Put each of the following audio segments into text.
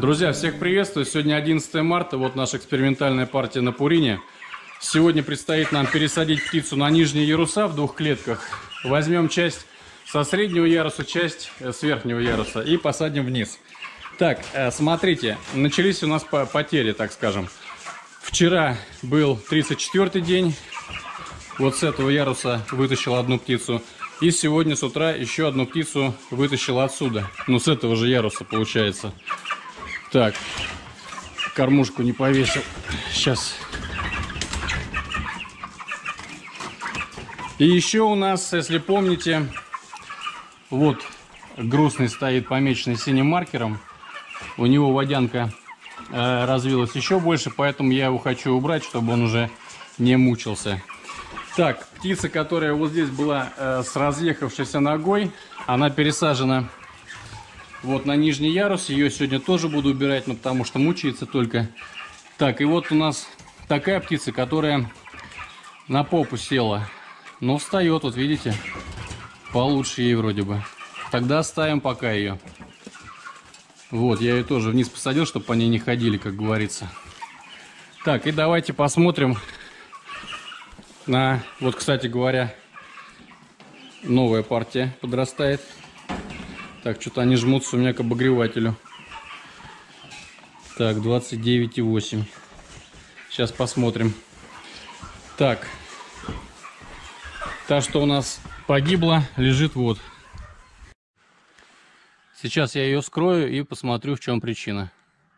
Друзья, всех приветствую. Сегодня 11 марта, вот наша экспериментальная партия на Пурине. Сегодня предстоит нам пересадить птицу на нижние яруса в двух клетках. Возьмем часть со среднего яруса, часть с верхнего яруса и посадим вниз. Так, смотрите, начались у нас потери, так скажем. Вчера был 34-й день. Вот с этого яруса вытащил одну птицу. И сегодня с утра еще одну птицу вытащил отсюда. Ну, с этого же яруса получается. Так, кормушку не повесил. Сейчас. И еще у нас, если помните, вот грустный стоит, помеченный синим маркером. У него водянка развилась еще больше, поэтому я его хочу убрать, чтобы он уже не мучился. Так, птица, которая вот здесь была с разъехавшейся ногой, она пересажена вот на нижний ярус. Ее сегодня тоже буду убирать, но потому что мучается только. Так, и вот у нас такая птица, которая на попу села. Но встает, вот видите, получше ей вроде бы. Тогда ставим пока ее. Вот, я ее тоже вниз посадил, чтобы по ней не ходили, как говорится. Так, и давайте посмотрим на, вот, кстати говоря, новая партия подрастает. Так, что-то они жмутся у меня к обогревателю. Так, 29,8. Сейчас посмотрим. Так, та, что у нас погибла, лежит вот. Сейчас я ее скрою и посмотрю, в чем причина.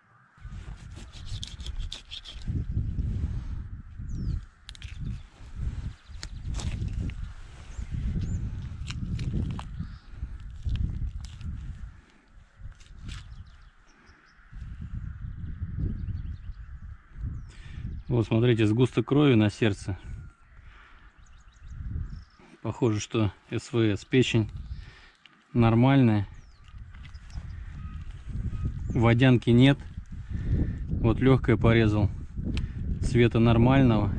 Вот, смотрите, сгусток крови на сердце. Похоже, что СВС. Печень нормальная. Водянки нет. Вот легкое порезал. Цвета нормального.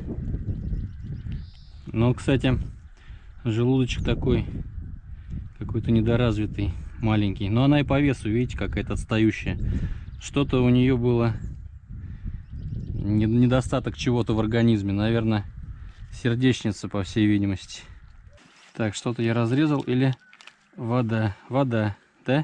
Но, кстати, желудочек такой какой-то недоразвитый, маленький. Но она и по весу, видите, какая-то отстающая. Что-то у нее было... недостаток чего-то в организме. Наверное, сердечница, по всей видимости. Так, что-то я разрезал или вода? Вода, да?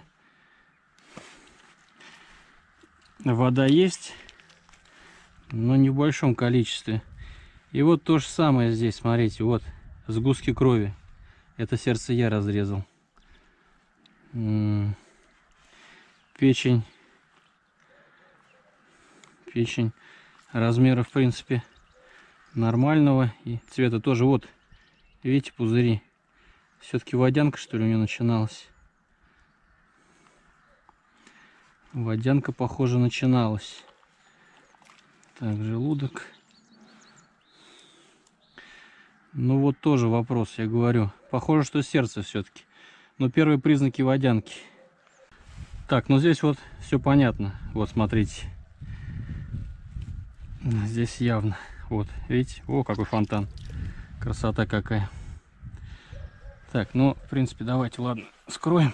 Вода есть, но не в большом количестве. И вот то же самое здесь, смотрите, вот сгустки крови. Это сердце я разрезал. Печень. Печень. Размера, в принципе, нормального. И цвета тоже. Вот, видите, пузыри. Все-таки водянка, что ли, у нее начиналась. Водянка, похоже, начиналась. Так, желудок. Ну вот тоже вопрос, я говорю. Похоже, что сердце все-таки. Но первые признаки водянки. Так, ну здесь вот все понятно. Вот, смотрите. Здесь явно. Вот, видите? О, какой фонтан. Красота какая. Так, ну, в принципе, давайте, ладно, скроем.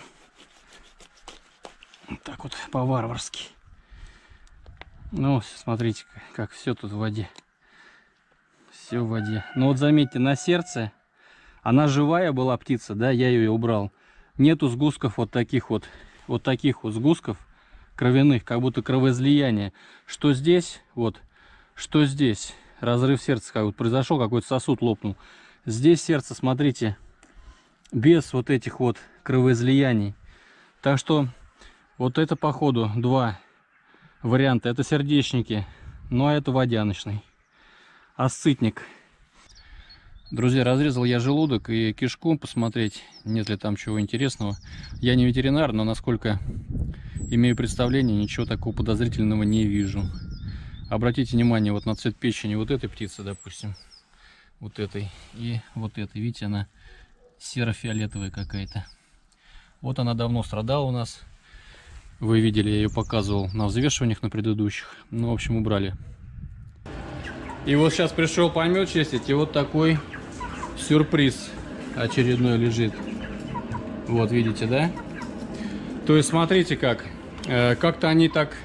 Так вот, по-варварски. Ну, смотрите, как все тут в воде. Все в воде. Ну вот заметьте, на сердце, она живая была птица, да, я ее убрал. Нету сгустков вот таких вот сгустков кровяных, как будто кровоизлияние. Что здесь, вот, что здесь, разрыв сердца, как вот произошел, какой-то сосуд лопнул. Здесь сердце, смотрите, без вот этих вот кровоизлияний. Так что вот это, походу, два варианта. Это сердечники, ну а это водяночный. Асцитник. Друзья, разрезал я желудок и кишку, посмотреть, нет ли там чего интересного. Я не ветеринар, но насколько имею представление, ничего такого подозрительного не вижу. Обратите внимание вот на цвет печени вот этой птицы, допустим. Вот этой и вот этой. Видите, она серо-фиолетовая какая-то. Вот она давно страдала у нас. Вы видели, я ее показывал на взвешиваниях на предыдущих. Ну, в общем, убрали. И вот сейчас пришел помет чистить, и вот такой сюрприз очередной лежит. Вот, видите, да? То есть, смотрите как. Как-то они так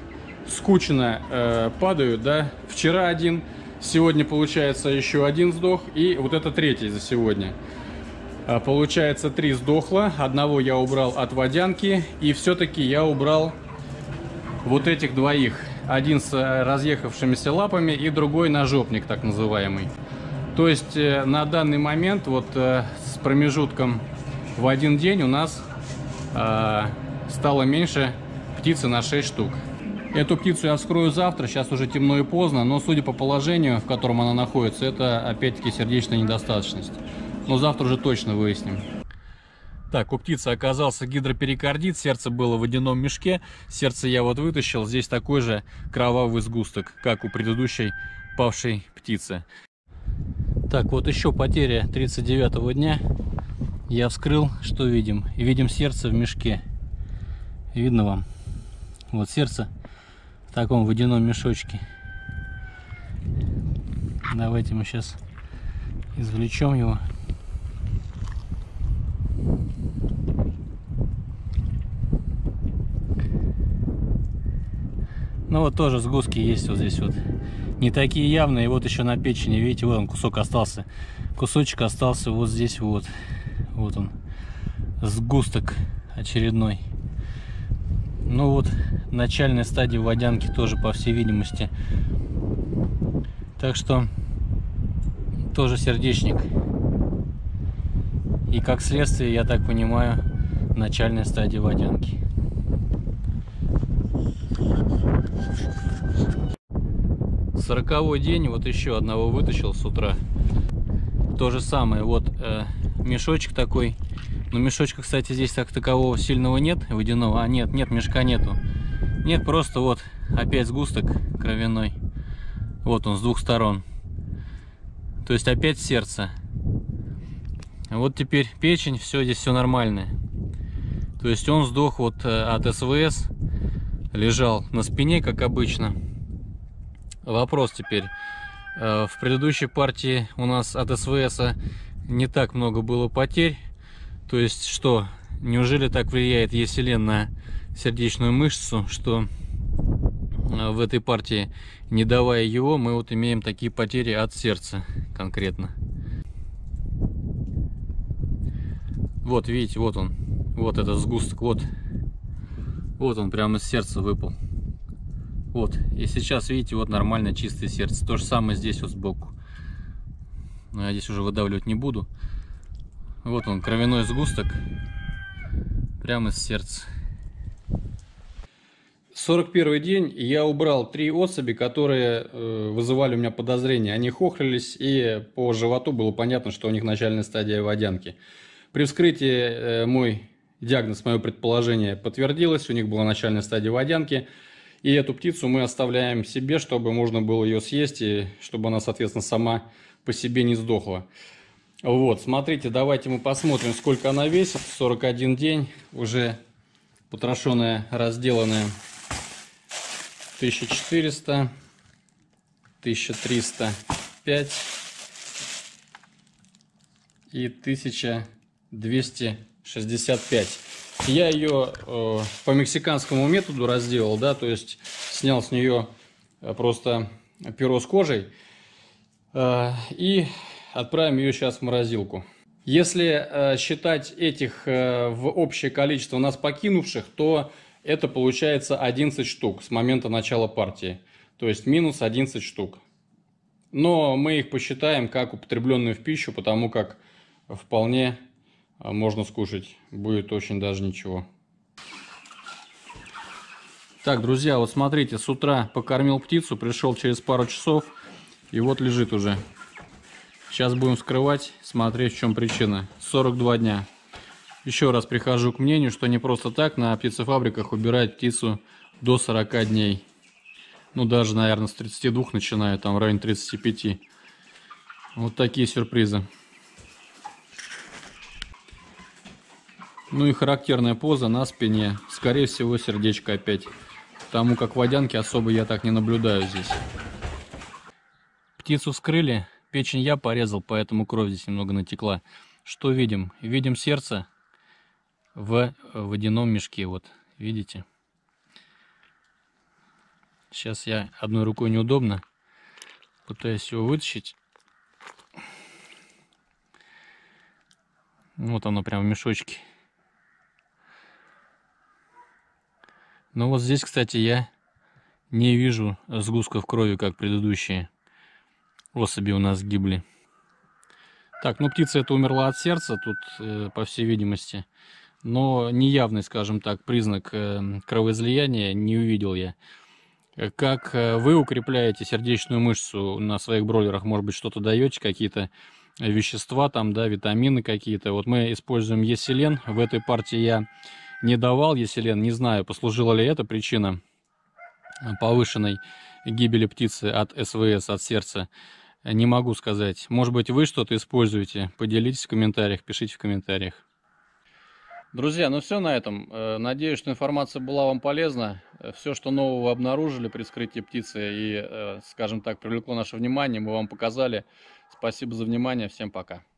скучно падают, да. Вчера один, сегодня получается еще один сдох, и вот это третий за сегодня. Получается 3 сдохло, одного я убрал от водянки, и все-таки я убрал вот этих двоих. Один с разъехавшимися лапами и другой ножопник, так называемый. То есть на данный момент вот с промежутком в один день у нас стало меньше птицы на 6 штук. Эту птицу я вскрою завтра, сейчас уже темно и поздно, но судя по положению, в котором она находится, это опять-таки сердечная недостаточность. Но завтра уже точно выясним. Так, у птицы оказался гидроперикардит, сердце было в водяном мешке, сердце я вот вытащил, здесь такой же кровавый сгусток, как у предыдущей павшей птицы. Так, вот еще потеря 39-го дня. Я вскрыл, что видим? И видим сердце в мешке. Видно вам? Вот сердце в таком водяном мешочке. Давайте мы сейчас извлечем его. Ну вот тоже сгустки есть вот здесь вот. Не такие явные. Вот еще на печени, видите, вот он кусок остался. Кусочек остался вот здесь вот. Вот он. Сгусток очередной. Ну вот, начальная стадия водянки тоже, по всей видимости. Так что тоже сердечник. И как следствие, я так понимаю, начальная стадия водянки. Сороковой день, вот еще одного вытащил с утра. То же самое, вот мешочек такой. Но мешочка, кстати, здесь так такового сильного нет, водяного. А нет, мешка нету. Нет, просто вот опять сгусток кровяной. Вот он с двух сторон. То есть опять сердце. Вот теперь печень, все здесь все нормально. То есть он сдох вот от СВС. Лежал на спине, как обычно. Вопрос теперь. В предыдущей партии у нас от СВС не так много было потерь. То есть что? Неужели так влияет Е-селен на сердечную мышцу, что в этой партии, не давая его, мы вот имеем такие потери от сердца конкретно. Вот видите, вот он. Вот этот сгусток, вот. Вот он прямо из сердца выпал. Вот. И сейчас, видите, вот нормально чистое сердце. То же самое здесь вот сбоку. Но я здесь уже выдавливать не буду. Вот он, кровяной сгусток. Прямо из сердца. 41 день я убрал 3 особи, которые вызывали у меня подозрения. Они хохлились, и по животу было понятно, что у них начальная стадия водянки. При вскрытии мой диагноз, мое предположение подтвердилось. У них была начальная стадия водянки. И эту птицу мы оставляем себе, чтобы можно было ее съесть, и чтобы она, соответственно, сама по себе не сдохла. Вот, смотрите, давайте мы посмотрим, сколько она весит. 41 день, уже потрошенная, разделанная. 1400, 1305 и 1265. Я ее по мексиканскому методу разделал, да, то есть снял с нее просто перо с кожей и отправим ее сейчас в морозилку. Если считать этих в общее количество нас покинувших, то это получается 11 штук с момента начала партии. То есть минус 11 штук. Но мы их посчитаем как употребленную в пищу, потому как вполне можно скушать. Будет очень даже ничего. Так, друзья, вот смотрите, с утра покормил птицу, пришел через пару часов, и вот лежит уже. Сейчас будем вскрывать, смотреть, в чем причина. 42 дня. Еще раз прихожу к мнению, что не просто так на птицефабриках убирают птицу до 40 дней. Ну, даже, наверное, с 32 начинаю, там в районе 35. Вот такие сюрпризы. Ну и характерная поза на спине. Скорее всего, сердечко опять. Потому как водянки особо я так не наблюдаю здесь. Птицу вскрыли. Печень я порезал, поэтому кровь здесь немного натекла. Что видим? Видим сердце в водяном мешке. Вот, видите? Сейчас я одной рукой неудобно. Пытаюсь его вытащить. Вот оно прям в мешочке. Но вот здесь, кстати, я не вижу сгустков крови, как предыдущие особи у нас гибли. Так, ну птица эта умерла от сердца, тут, по всей видимости. Но неявный, скажем так, признак кровоизлияния не увидел я. Как вы укрепляете сердечную мышцу на своих бройлерах? Может быть, что-то даете, какие-то вещества, там, да, витамины какие-то. Вот мы используем еселен. В этой партии я не давал еселен. Не знаю, послужила ли это причина повышенной гибели птицы от СВС, от сердца. Не могу сказать. Может быть, вы что-то используете? Поделитесь в комментариях, пишите в комментариях. Друзья, ну все на этом. Надеюсь, что информация была вам полезна. Все, что нового обнаружили при вскрытии птицы и, скажем так, привлекло наше внимание, мы вам показали. Спасибо за внимание. Всем пока.